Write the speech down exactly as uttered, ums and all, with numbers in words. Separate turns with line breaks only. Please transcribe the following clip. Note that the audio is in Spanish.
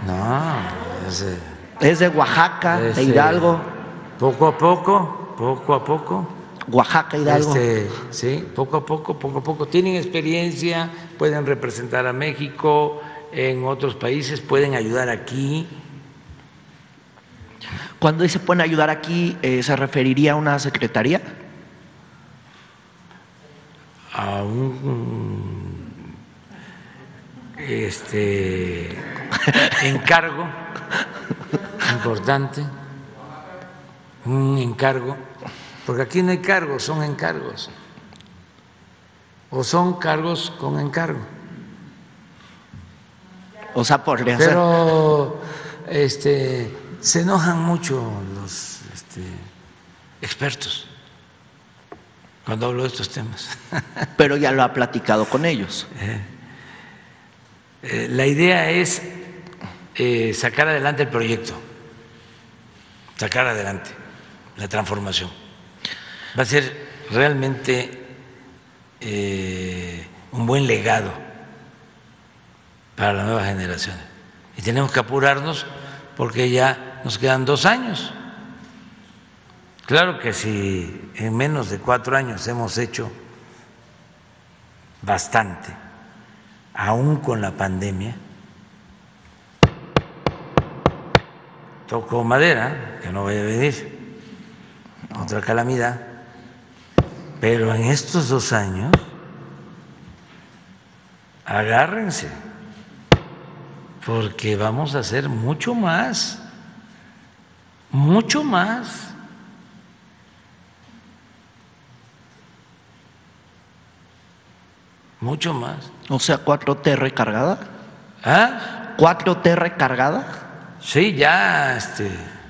No, es,
Es de Oaxaca,
es,
de Hidalgo.
Poco a poco, poco a poco.
Oaxaca, Hidalgo.
Este, sí, poco a poco, poco a poco. Tienen experiencia, pueden representar a México en otros países, pueden ayudar aquí.
Cuando dice pueden ayudar aquí, eh, ¿se referiría a una secretaría?
A un este encargo importante, un encargo, porque aquí no hay cargos, son encargos, o son cargos con encargo.
O sea, podría ser.
Pero este, se enojan mucho los este, expertos cuando hablo de estos temas.
Pero ya lo ha platicado con ellos.
Eh, eh, la idea es eh, sacar adelante el proyecto, sacar adelante la transformación. Va a ser realmente eh, un buen legado para las nuevas generaciones. Y tenemos que apurarnos porque ya nos quedan dos años. Claro que si en menos de cuatro años hemos hecho bastante, aún con la pandemia, toco madera, que no vaya a venir otra calamidad, pero en estos dos años, agárrense, porque vamos a hacer mucho más, mucho más. Mucho más.
O sea, cuatro T recargada.
¿Ah?
¿cuatro T recargada?
Sí, ya este